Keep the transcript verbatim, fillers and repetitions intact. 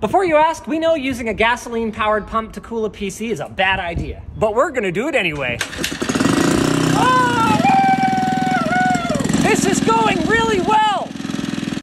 Before you ask, we know using a gasoline-powered pump to cool a P C is a bad idea, but we're gonna do it anyway. Oh! This is going really well!